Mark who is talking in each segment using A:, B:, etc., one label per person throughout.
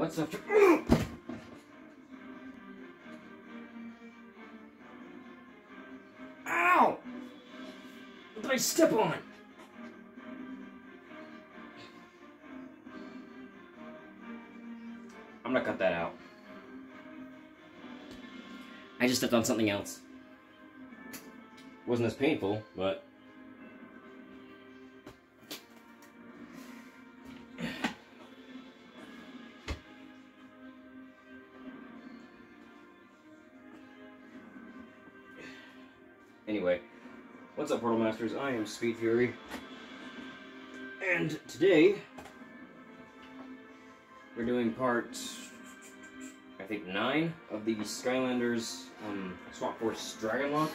A: What's up? Ow! What did I step on? I'm gonna cut that out. I just stepped on something else. Wasn't as painful, but... Anyway, what's up, Portal Masters? I am Speed Fury, and today we're doing part, I think, 9 of the Skylanders Swap Force Dragonlocke.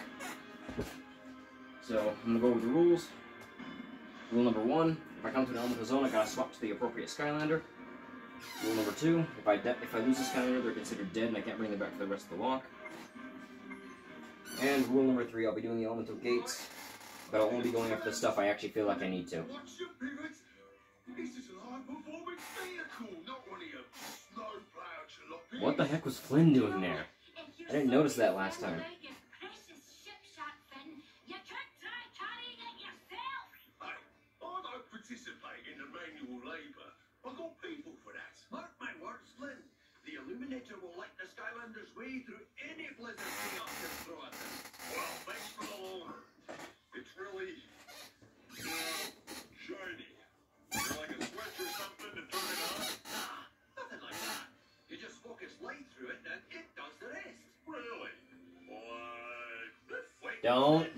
A: So I'm gonna go over the rules. Rule number 1: if I come to an elemental zone, I gotta swap to the appropriate Skylander. Rule number 2: if I lose a Skylander, they're considered dead, and I can't bring them back for the rest of the lock. And rule number 3, I'll be doing the elemental gates, but I'll only be going after the stuff I actually feel like I need to. What the heck was Flynn doing there? I didn't notice that last time.
B: I've got people for that. Mark my words, Flynn. The Illuminator will light the Skylanders' way through any blizzard chaos can throw at them. Well, thanks for the loaner. It's really... shiny. You're like a switch or something to turn it on? Nah, nothing like that. You just focus light through it and it does the rest. Really? Like... Wait.
A: Don't.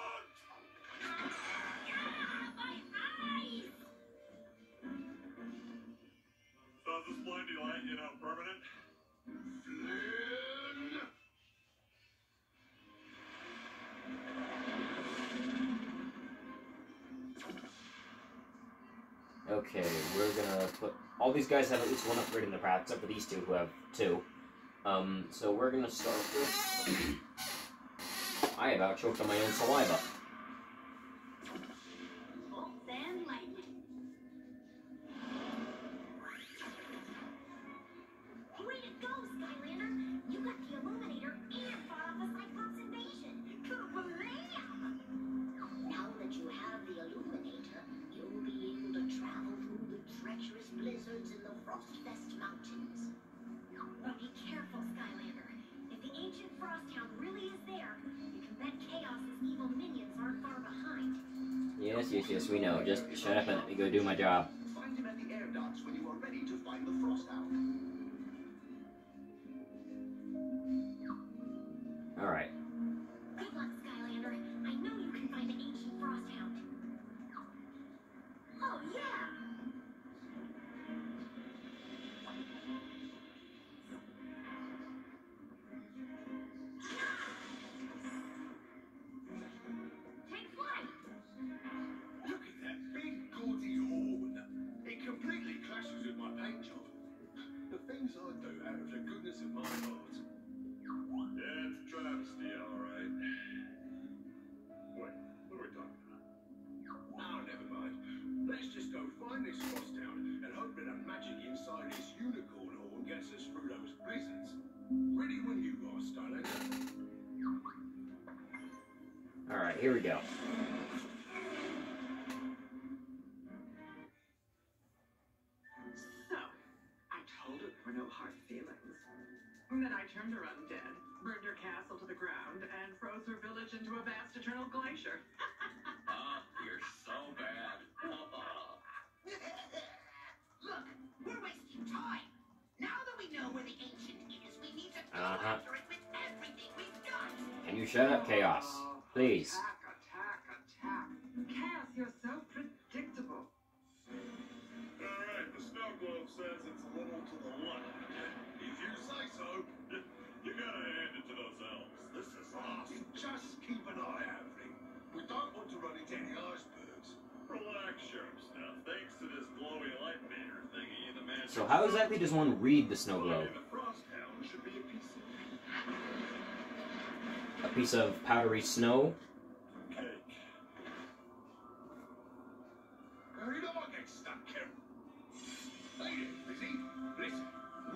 B: This blindy light, you know, permanent? Flynn!
A: Okay, we're gonna put... All these guys have at least one upgrade in their path, except for these two who have 2. So we're gonna start with... I about choked on my own saliva. Yes, we know. Just shut up and let me go do my job.
B: Find him at the air docks when you are ready to find the Frost Hound.
A: Alright.
C: Good luck, Skylander. I know you can find the ancient Frost Hound. Oh, yeah!
B: Things I do out of the goodness of my heart. Yeah, it's a travesty, alright. Wait, what are we talking about? Oh, never mind. Let's just go find this Frost Hound and hope that the magic inside this unicorn horn gets us through those blizzards. Ready when you are, Skylander.
A: Alright, here we go.
D: No hard feelings. And then I turned her undead, burned her castle to the ground, and froze her village into a vast eternal glacier.
B: You're so bad.
C: Look, we're wasting time. Now that we know where the ancient is, we need to go after it with everything we've got.
A: Can you shut up, Chaos? Please.
D: Attack. Chaos, you're so predictable.
B: Alright, the snow globe says it's a little to the left. If you say so, you gotta hand it to those elves. This is awesome. Just keep an eye out for him. We don't want to run into any icebergs. Relax, Sheriff Snuff. Thanks to this glowy light meter thingy, the man...
A: So how exactly does one read the snow globe?
B: The Frost Hound should be
A: A piece of powdery snow?
B: cake. You don't want to get stuck, Carol. Hey there, Lizzie. Listen,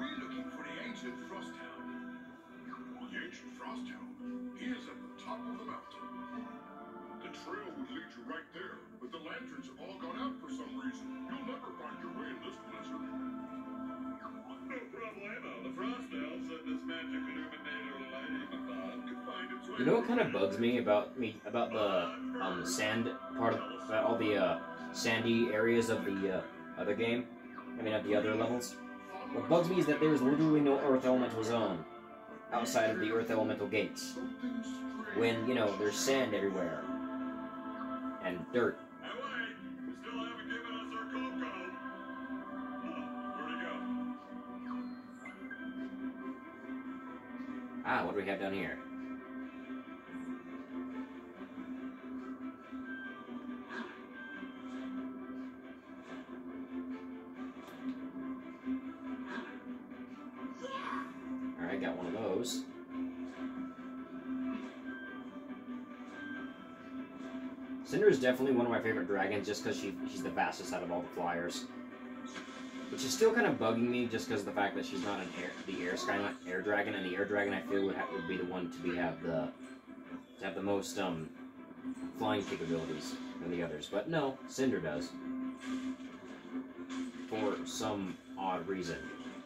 B: ancient Frost Town. The ancient Frost Town? He is at the top of the mountain. The trail would lead you right there, but the lanterns have all gone out for some reason. You'll never find your way in this blizzard. No problemo. The Frost Elves said this magic illuminator lighting could find its way.
A: You know what kind of bugs me about the sand part of about all the sandy areas of the other game? I mean, of the other levels. What bugs me is that there's literally no Earth Elemental Zone outside of the Earth Elemental gates. When, you know, there's sand everywhere. And dirt.
B: Hey, wait! You still haven't given us our Coco! Where'd he go?
A: Ah, what do we have down here? Alright, got one of those. Cinder is definitely one of my favorite dragons just because she's the fastest out of all the flyers. Which is still kind of bugging me just because of the fact that she's not the air dragon, and the air dragon I feel would be the one to have the most flying capabilities than the others. But no, Cinder does. For some odd reason.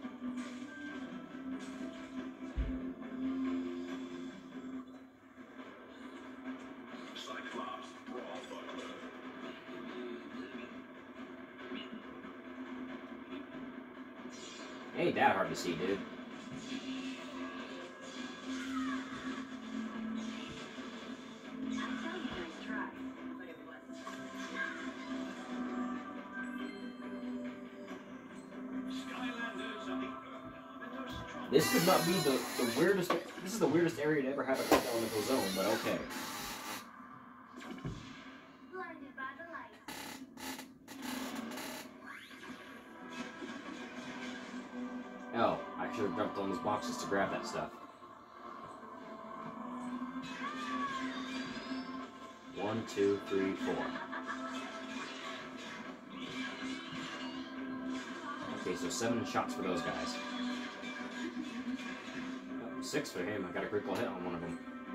A: Ain't that hard to see, dude. This could not be the weirdest. This is the weirdest area to ever have an Earth Elemental Zone, but okay.
C: Blinded by the light.
A: Oh, I should have jumped on those boxes to grab that stuff. 1, 2, 3, 4. Okay, so 7 shots for those guys. 6 for him. I got a critical hit on one of them.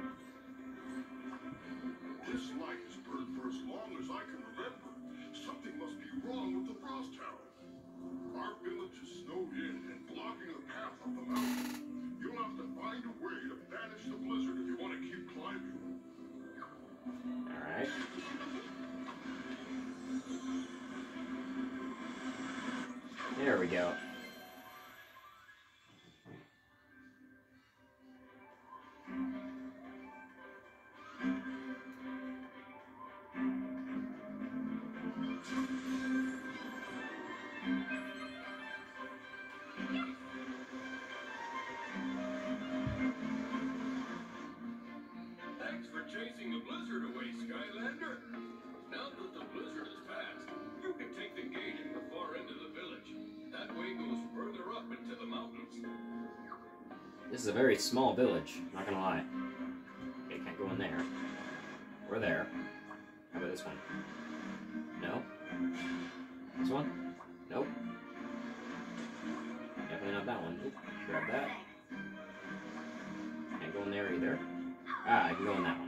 B: This light has burned for as long as I can remember. Something must be wrong with the Frost Town. Our village is snowed in and blocking the path up the mountain. You'll have to find a way to banish the blizzard if you want to keep climbing.
A: Alright. There we go.
B: Thanks for chasing the blizzard away, Skylander. Now that the blizzard has passed, you can take the gate at the far end of the village. That way goes further up into the mountains.
A: This is a very small village, not gonna lie. Okay, can't go in there. Or there. How about this one? No? This one? Nope. Definitely not that one. Oop, grab that. Can't go in there either. Ah, I can go in that one.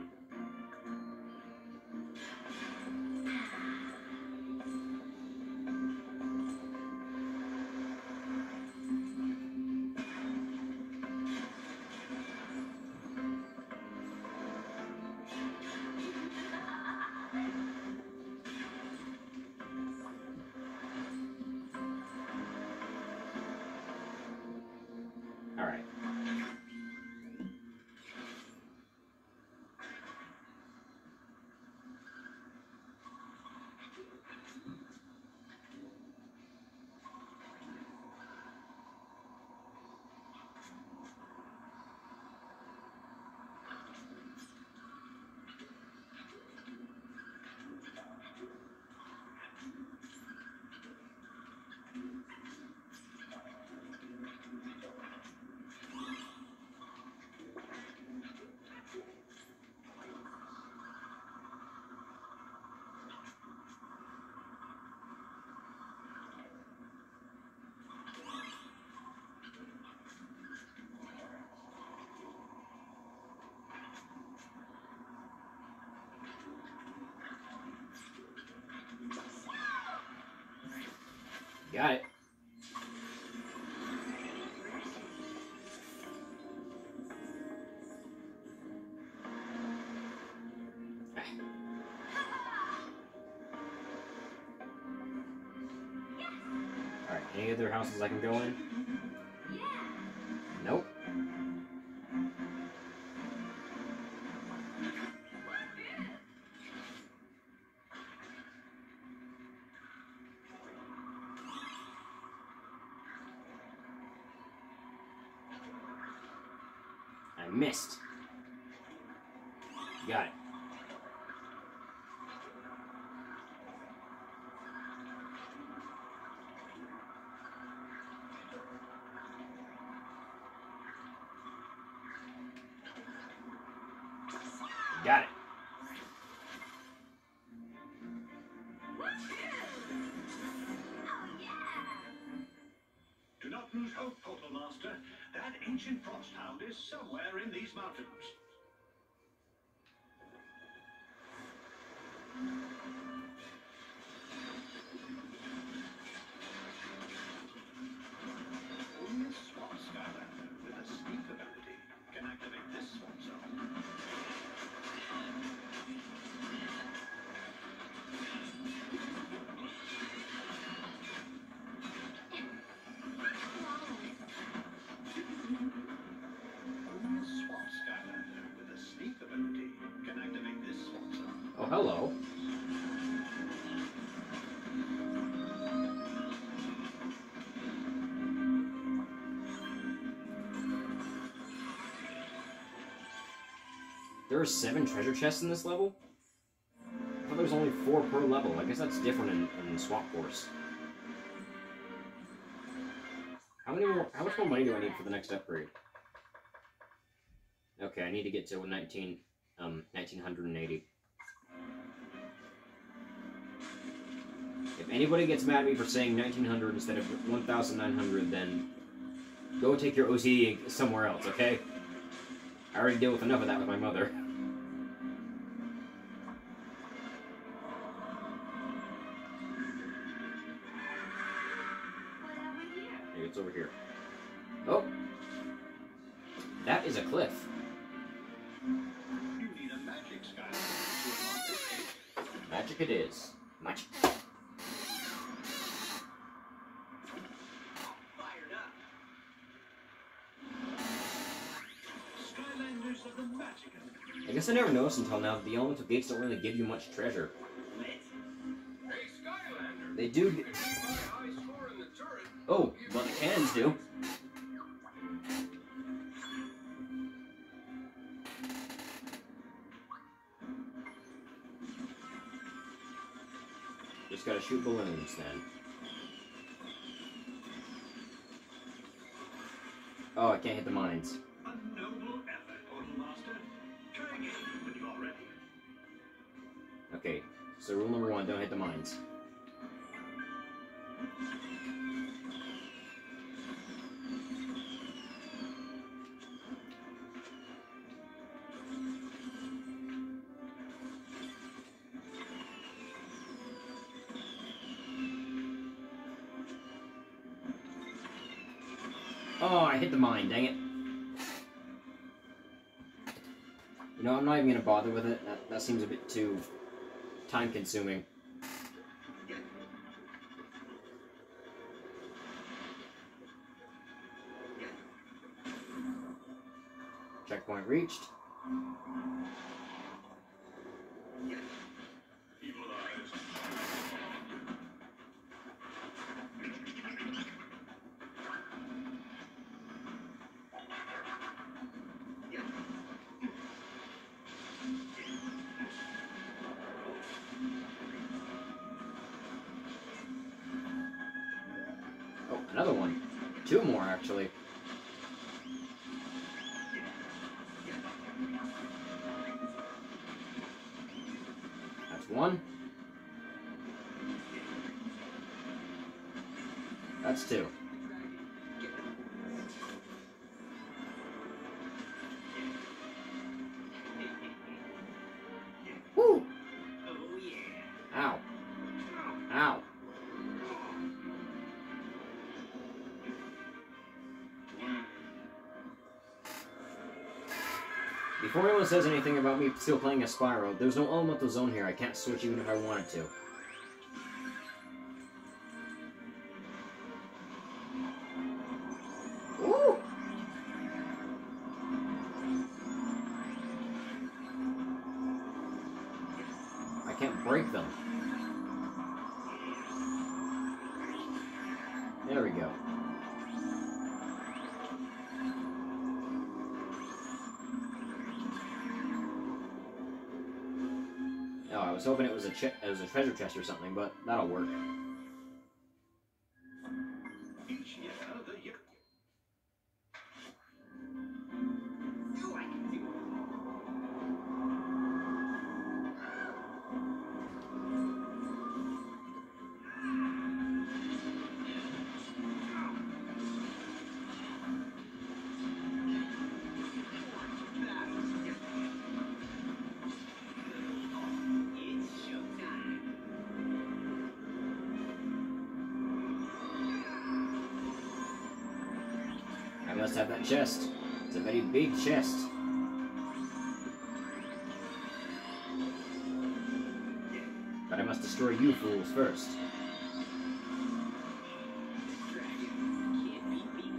A: Alright. Got it. Alright, any other houses I can go in? Nope. I missed. Got it. Got it.
B: Do not lose hope, Portal Master. That ancient frost hound is somewhere in these mountains. Only a swamp Skylander with a sneak ability can activate this swamp zone. Only a swamp Skylander with a sneak ability can activate this swamp zone.
A: Oh, hello. There are 7 treasure chests in this level? I thought there was only 4 per level. I guess that's different in Swap Force. How much more money do I need for the next upgrade? Okay, I need to get to 1980. If anybody gets mad at me for saying 1900 instead of 1900, then go take your OCD somewhere else, okay? I already deal with enough of that with my mother. Maybe it's over here. Oh! That is a cliff.
B: You need a magic Skylander to unlock this gate.
A: Magic it is. Magic.
C: Fired up.
B: Skylanders of the magic.
A: I guess I never noticed until now that the elemental gates don't really give you much treasure.
B: Hey, Skylander!
A: They do.
B: My high score in the turret.
A: Oh, well, the cannons do. Just gotta shoot balloons then. Oh, I can't hit the mines.
B: A noble effort, Portal Master. Try again when you are ready.
A: Okay, so rule number 1, don't hit the mines. Oh, I hit the mine, dang it. You know, I'm not even gonna bother with it. That seems a bit too time-consuming. Checkpoint reached.
B: Evil eyes.
A: Oh, another one. 2 more, actually. That's 1. That's 2. Woo!
C: Oh yeah.
A: Ow. Ow. Before anyone says anything about me still playing as Spyro, there's no elemental zone here. I can't switch even if I wanted to. Ooh! I can't break them. There we go. Oh, I was hoping it was a treasure chest or something, but that'll work.
B: Each year, the year.
C: Oh, I can do it. It's showtime.
A: I must have that chest. It's a very big chest. But I must destroy you fools first.
C: Dragon can't beat me.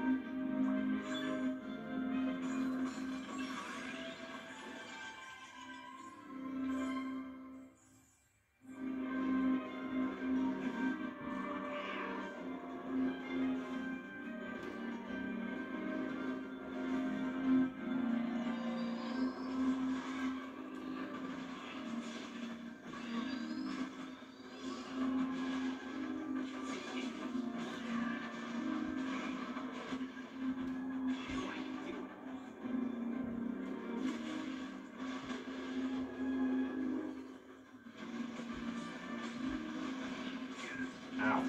A: Ow.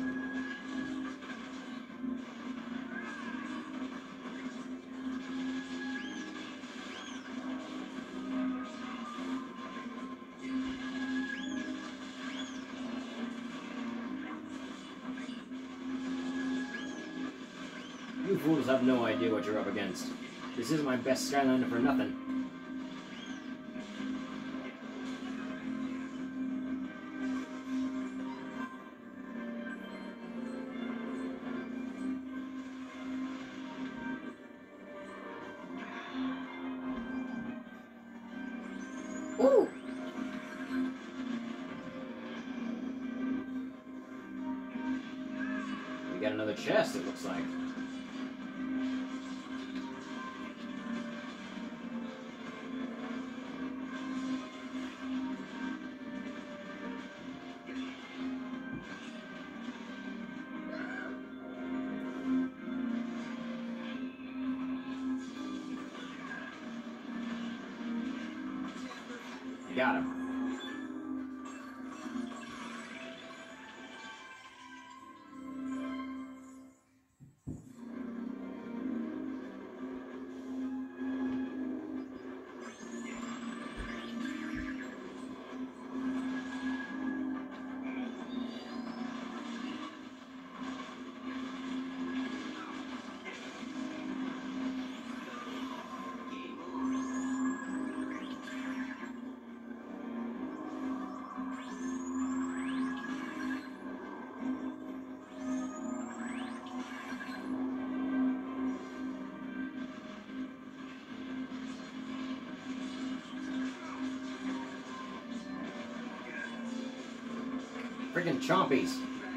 A: You fools have no idea what you're up against. This isn't my best Skylander for nothing. Ooh! We got another chest, it looks like. Got him. Freaking chompies.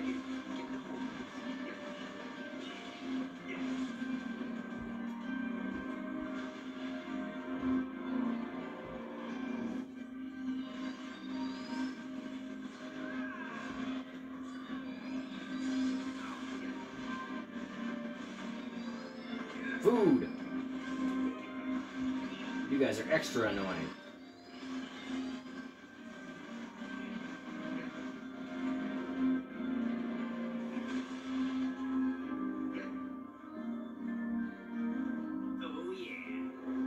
A: Food. You guys are extra annoying.
C: Oh, yeah.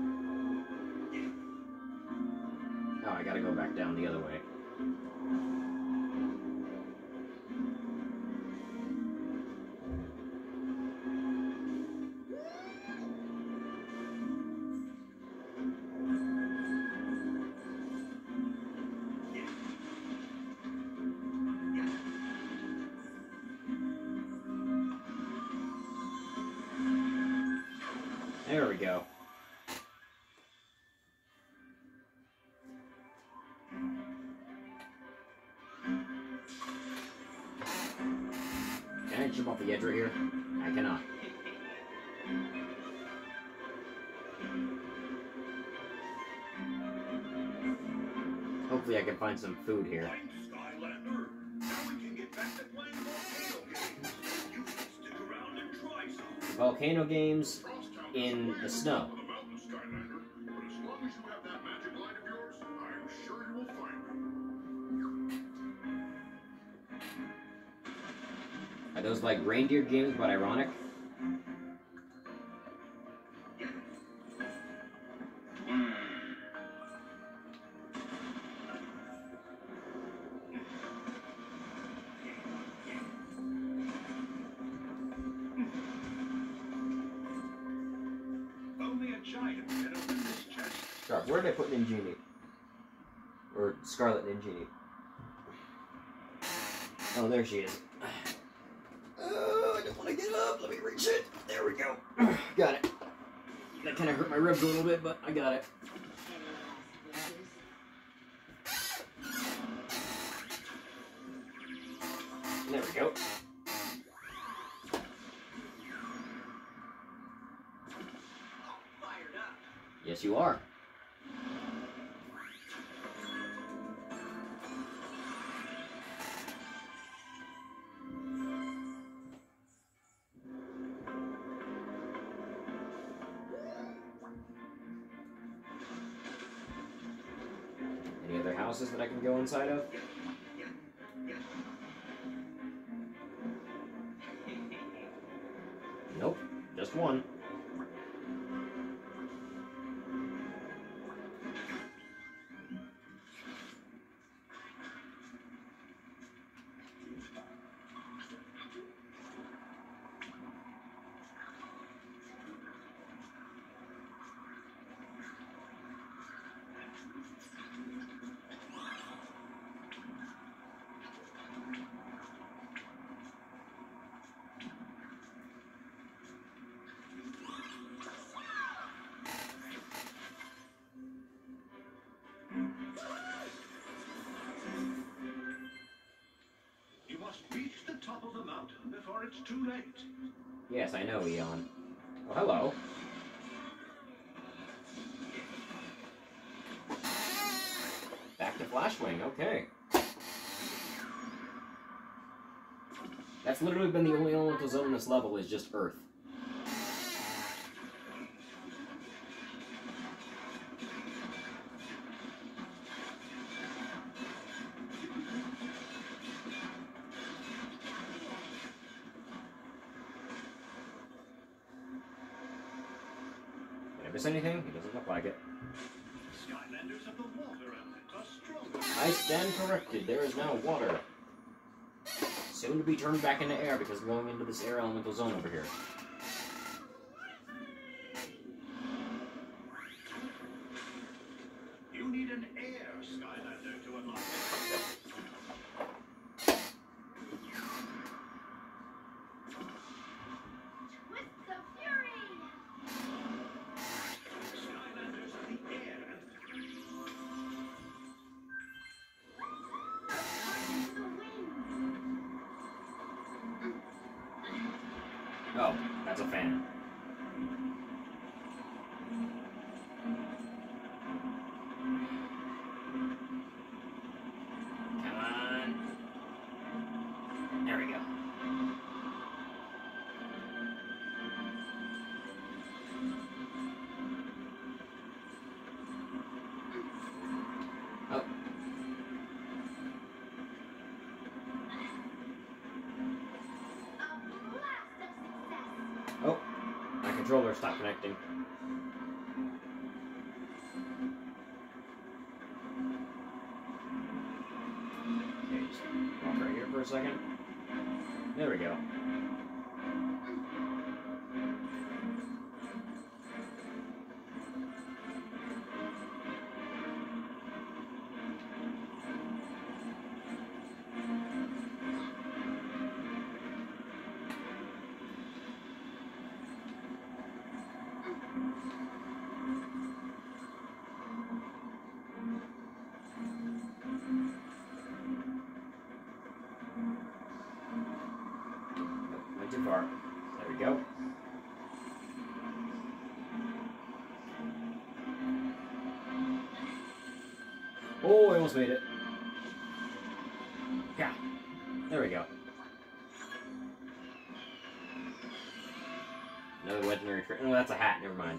A: Oh, I gotta go back down the other way. There we go. Can I jump off the edge right here? I cannot. Hopefully I can find some food here.
B: Thanks, Skylander. Now we can get back to playing volcano games. You should stick around and try some.
A: Volcano games
B: Frosttown
A: in
B: is
A: the
B: way
A: snow.
B: up on the mountain, Skylander. But as long as you have that magic line of yours, I'm sure you will find it.
A: Are those like reindeer games but ironic?
B: Only a giant can open this chest.
A: Sharp, where did I put Ninjini? Or Scarlet Ninjini? Oh, there she is. Oh, I don't want to get up. Let me reach it. There we go. Got it. That kind of hurt my ribs a little bit, but I got it. There we go.
D: Fired up.
A: Yes, you are. Any other houses that I can go inside of? Nope, just one.
B: You must reach the top of the mountain before it's too late.
A: Yes, I know, Eon. Oh, hello. Back to Flashwing, okay. That's literally been the only elemental zone in this level is just Earth. Did I miss anything? It doesn't look like it.
B: Skylanders of the water element are stronger.
A: I stand corrected. There is now water. Soon to be turned back into air because I'm going into this air elemental zone over here.
B: You need an air Skylander to unlock it.
C: Twists of fury!
B: Skylanders of the air.
C: The wind!
A: Oh, that's a fan. Come on. There we go. Oh.
C: A blast of success!
A: Oh. My controller stopped connecting. Okay, just walk right here for a second. There we go. far. There we go. Oh, I almost made it. Yeah. There we go. Another legendary trick. Oh, that's a hat. Never mind.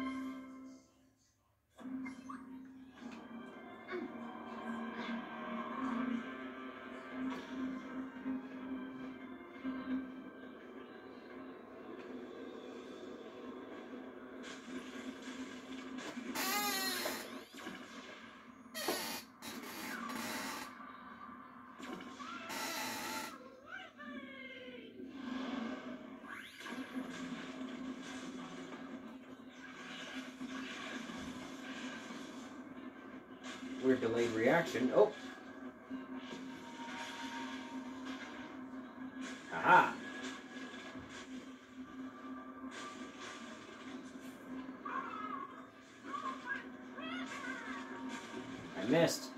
A: Weird delayed reaction. Oh. Aha. I missed.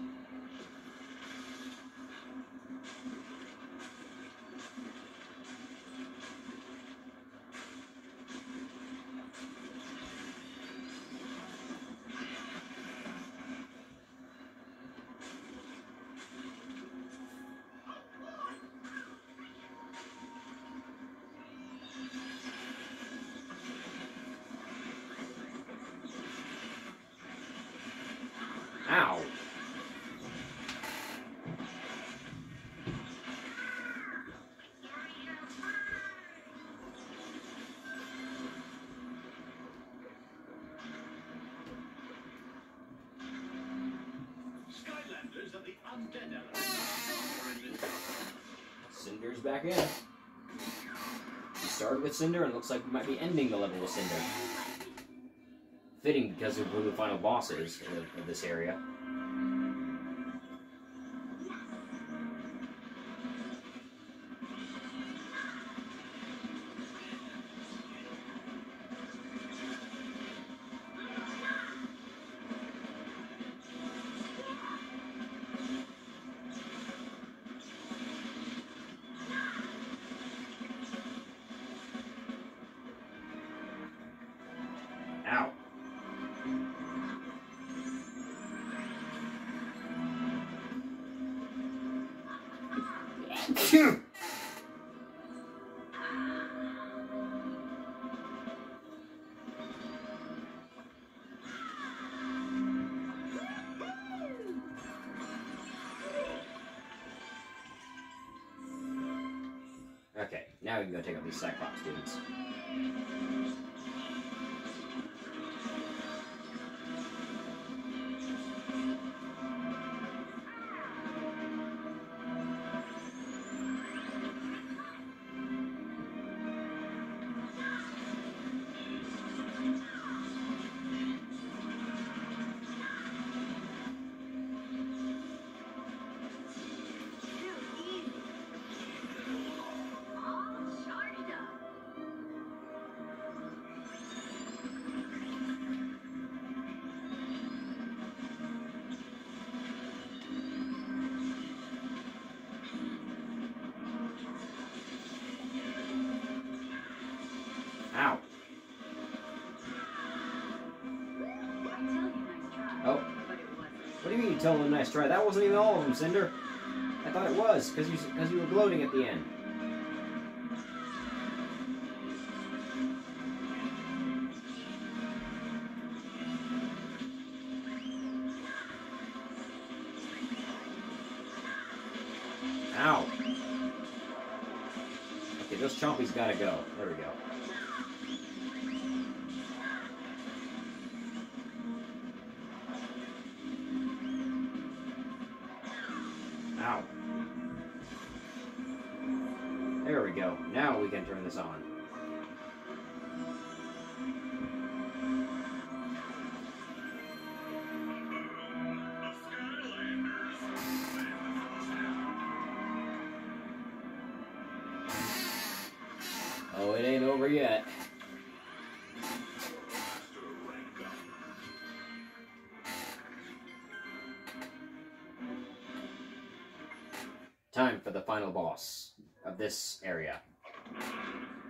A: Ow.
B: Skylanders are the undead element.
A: Cinder's back in. We started with Cinder, and it looks like we might be ending the level with Cinder. Fitting because of who the final boss is of this area. Ow. Okay, now we can go take out these Cyclops dudes. Ow. Oh. What do you mean you tell them a nice try? That wasn't even all of them, Cinder. I thought it was, because you were gloating at the end. Ow. Okay, those chompies gotta go. There we go. Ow. There we go. Now we can turn this on. Oh, it ain't over yet. Time for the final boss of this area.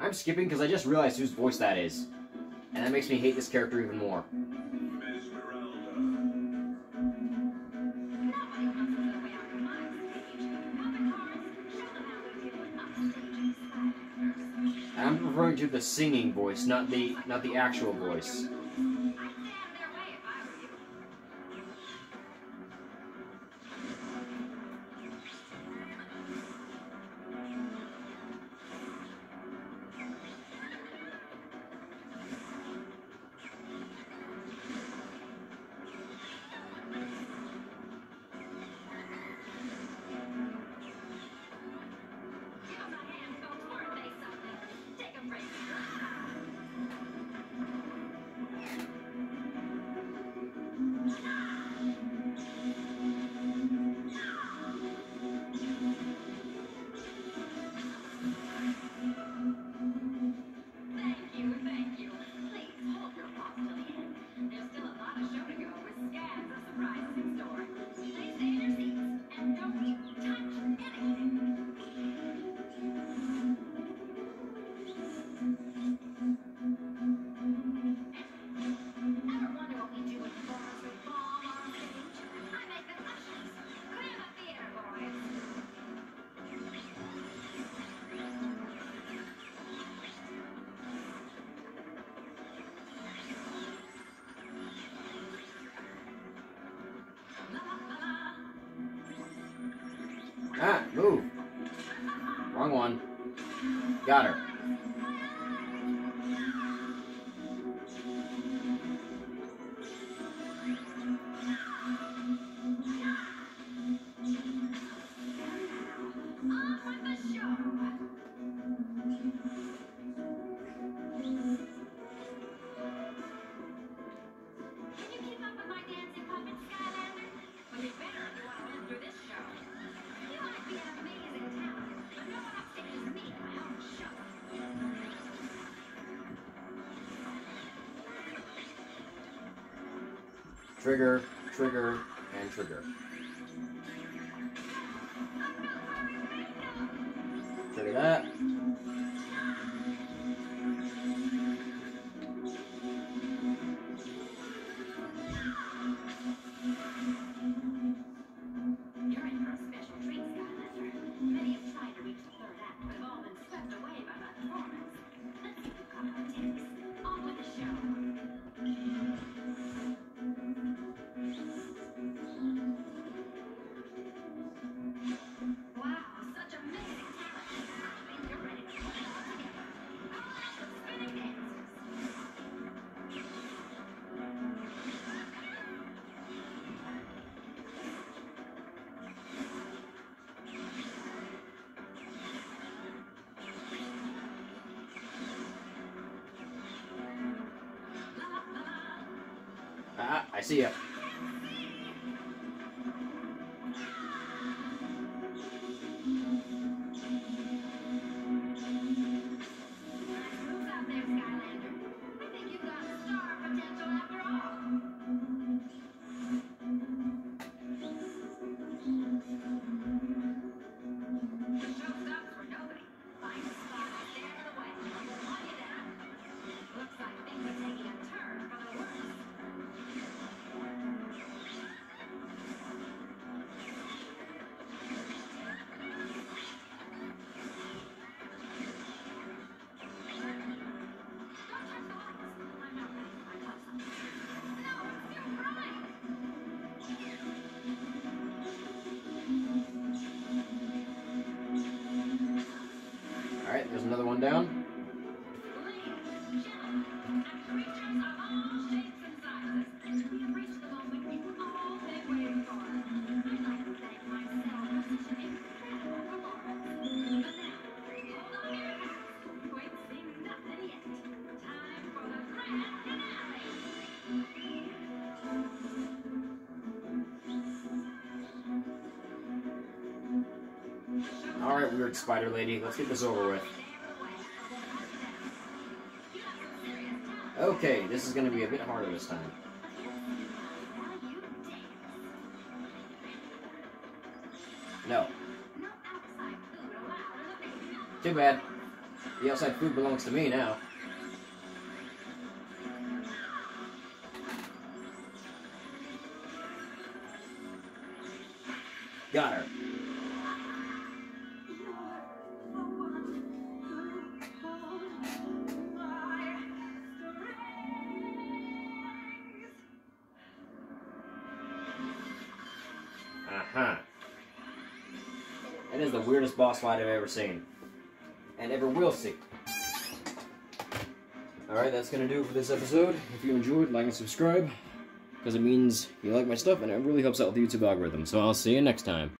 A: I'm skipping because I just realized whose voice that is. And that makes me hate this character even more. I'm referring to the singing voice, not the actual voice.
C: Thank you. Please hold your thoughts till the end. There's still a lot of show to go with scads of surprises in store. Please stay in your seats and don't touch anything. Ever wonder what we do with performers with bomb on stage? I make the ushers. Clear the theater, boys.
A: Ah, move. Wrong one. Got her.
C: On with the show. Can you keep up with my dancing puppet, Skylander? Well, you better if you want to live through this show. You might be an amazing talent, but no one upstage is me at my own show.
A: Trigger, trigger, and trigger. Trigger that.
C: You're in for a special treat, Skylander. Many have tried to reach the third act, but have all been swept away by my performance. Let's see if you've got what it takes. On with the show. Wow, such amazing talent. I think you're ready to put it all together. All out the spinning dancers. La la la la.
A: Ah, I see ya.
C: Nice moves out there, Skylander. I think you've got star potential after all. The show stops for nobody. Find a spot and stay out of the way. On you down. Looks like things are taking a turn for the worse. Don't touch the lights. I'm not ready for my close-up. No, it's too bright.
A: Alright, there's another one down.
C: Ladies, gentlemen, and creatures of all shapes and sizes, we have reached the moment we've all been waiting for. I'd like to thank myself for such an incredible performance. But now, hold on to your hats. You ain't seen nothing yet. Time for the grand finale.
A: Alright, weird spider lady. Let's get this over with. Okay, this is going to be a bit harder this time. No. Too bad. The outside food belongs to me now. Got her. Uh-huh. That is the weirdest boss fight I've ever seen. And ever will see. Alright, that's gonna do it for this episode. If you enjoyed, like and subscribe. Because it means you like my stuff and it really helps out with the YouTube algorithm. So I'll see you next time.